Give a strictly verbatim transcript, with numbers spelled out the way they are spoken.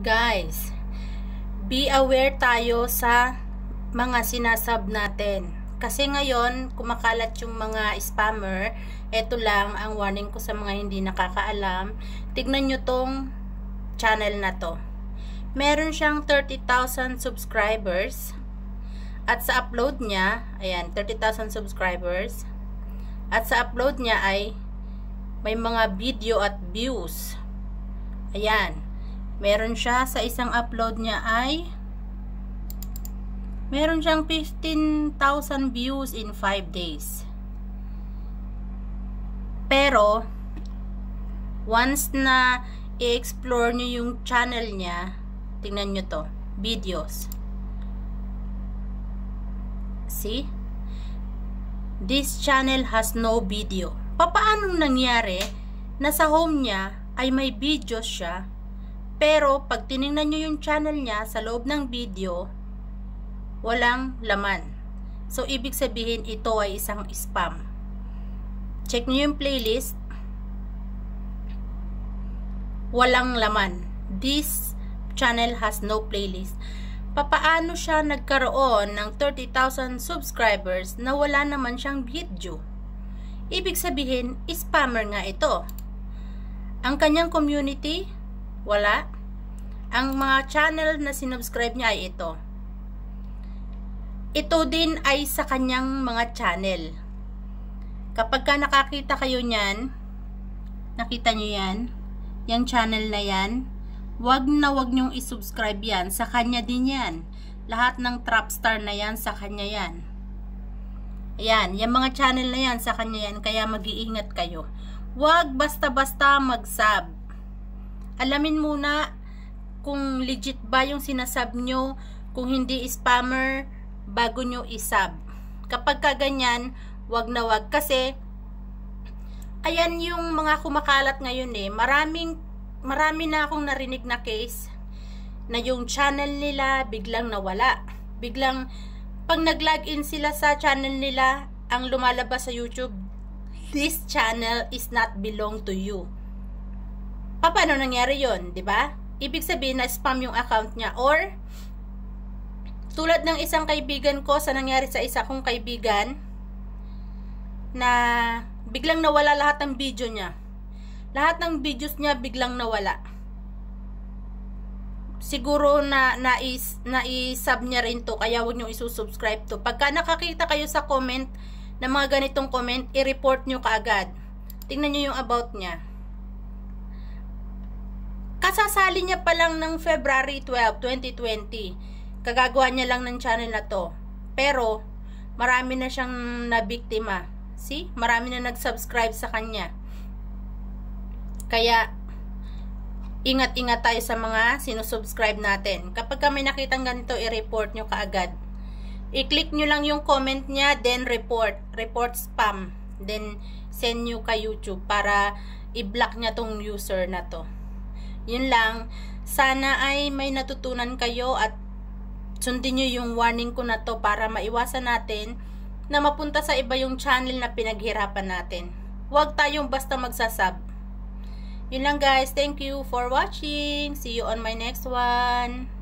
Guys, be aware tayo sa mga sinasab natin. Kasi ngayon, kumakalat yung mga spammer. Ito lang ang warning ko sa mga hindi nakakaalam. Tignan nyo tong channel na to. Meron siyang thirty thousand subscribers. At sa upload niya, ayan, thirty thousand subscribers. At sa upload niya ay may mga video at views. Ayan. Meron siya sa isang upload niya ay meron siyang fifteen thousand views in five days. Pero once na i-explore nyo yung channel niya, tingnan nyo to, videos. See? This channel has no video. Papaano nangyari na sa home niya ay may videos siya, pero pag tinignan nyo yung channel niya sa loob ng video, walang laman. So, ibig sabihin ito ay isang spam. Check nyo yung playlist. Walang laman. This channel has no playlist. Papaano siya nagkaroon ng thirty thousand subscribers na wala naman siyang video? Ibig sabihin, spammer nga ito. Ang kanyang community, wala. Ang mga channel na sinubscribe niya ay ito. Ito din ay sa kanyang mga channel. Kapag ka nakakita kayo niyan, nakita nyo yan, yung channel na yan, wag na wag nyong isubscribe yan. Sa kanya din yan. Lahat ng Trapstar na yan, sa kanya yan. Ayan, yung mga channel na yan, sa kanya yan. Kaya mag-iingat kayo. Wag basta-basta mag-sub. Alamin muna kung legit ba yung sinasab nyo, kung hindi spammer, bago nyo isab. Kapag kaganyan, wag na wag. Kasi, ayan yung mga kumakalat ngayon eh. Maraming, marami na akong narinig na case na yung channel nila biglang nawala. Biglang, pag nag-login sila sa channel nila, ang lumalabas sa YouTube, this channel is not belong to you. Paano nangyari yun, di ba? Ibig sabihin na spam yung account niya. Or, tulad ng isang kaibigan ko, sa nangyari sa isa kong kaibigan, na biglang nawala lahat ng video niya. Lahat ng videos niya biglang nawala. Siguro na nais, nais-sub niya rin to, kaya huwag nyo isusubscribe to. Pagka nakakita kayo sa comment, na mga ganitong comment, i-report nyo kaagad. Tingnan nyo yung about niya. Kasasali niya pa lang ng February twelfth, twenty twenty. Kagagawa niya lang ng channel na to. Pero, marami na siyang nabiktima. See? Marami na nag-subscribe sa kanya. Kaya, ingat-ingat tayo sa mga sinusubscribe natin. Kapag kami nakitang ganito, i-report nyo kaagad. I-click nyo lang yung comment niya, then report. Report spam. Then, send nyo kay YouTube para i-block niya tong user na to. Yun lang. Sana ay may natutunan kayo at sundin nyo yung warning ko na to para maiwasan natin na mapunta sa iba yung channel na pinaghirapan natin. Huwag tayong basta magsasub. Yun lang guys. Thank you for watching. See you on my next one.